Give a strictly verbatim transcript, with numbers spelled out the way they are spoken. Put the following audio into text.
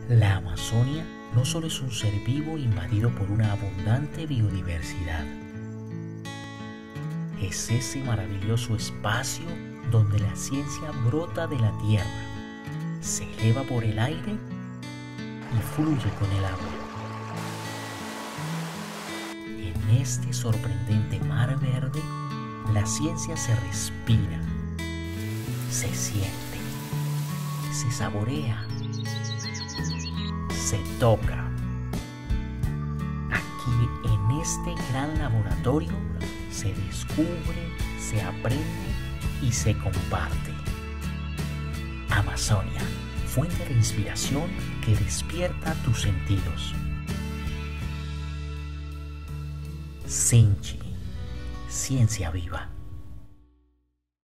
La Amazonia no solo es un ser vivo invadido por una abundante biodiversidad, es ese maravilloso espacio donde la ciencia brota de la tierra, se eleva por el aire y fluye con el agua. En este sorprendente mar verde, la ciencia se respira, se siente, se saborea, se toca. Aquí en este gran laboratorio se descubre, se aprende y se comparte. Amazonia, fuente de inspiración que despierta tus sentidos. Sinchi, ciencia viva.